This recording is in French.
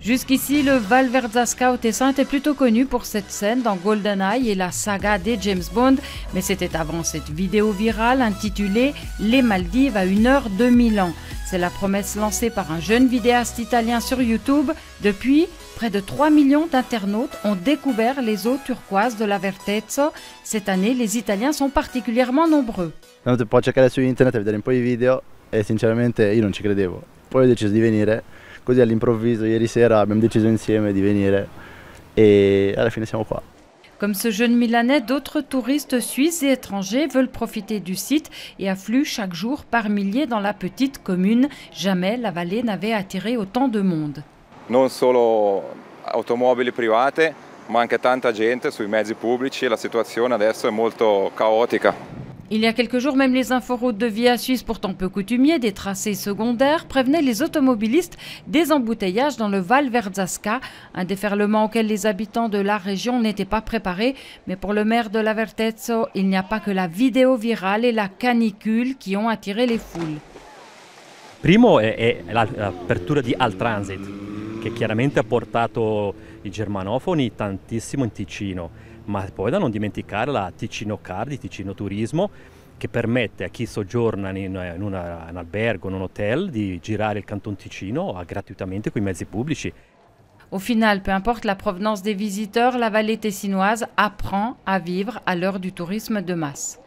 Jusqu'ici, le Val Verzasca au Tessin était plutôt connu pour cette scène dans GoldenEye et la saga des James Bond, mais c'était avant cette vidéo virale intitulée « Les Maldives à 1 heure de Milan ». C'est la promesse lancée par un jeune vidéaste italien sur YouTube. Depuis, près de 3 millions d'internautes ont découvert les eaux turquoises de l'Avertezzo. Cette année, les Italiens sont particulièrement nombreux. Sono andato un po' a cercare su internet a vedere un po' di video e sinceramente io non ci credevo. Poi ho deciso di venire, così all'improvviso ieri sera abbiamo deciso insieme di venire e alla fine siamo qua. Comme ce jeune Milanais, d'autres touristes suisses et étrangers veulent profiter du site et affluent chaque jour par milliers dans la petite commune. Jamais la vallée n'avait attiré autant de monde. Non solo automobili private, ma anche tanta gente sui mezzi pubblici e la situazione adesso è molto caotica. Il y a quelques jours, même les inforoutes de Via Suisse, pourtant peu coutumiers, des tracés secondaires, prévenaient les automobilistes des embouteillages dans le Val Verzasca, un déferlement auquel les habitants de la région n'étaient pas préparés. Mais pour le maire de l'Avertezzo, il n'y a pas que la vidéo virale et la canicule qui ont attiré les foules. Primo è l'apertura di Altransit, che chiaramente ha portato i germanofoni tantissimo in Ticino, ma poi da non dimenticare la Ticino Car di Ticino Turismo, che permette a chi soggiorna in un albergo, in un hotel, di girare il Canton Ticino gratuitamente con i mezzi pubblici. Au final, peu importe la provenance des visiteurs, la vallée tessinoise apprend à vivre à l'heure du tourisme de masse.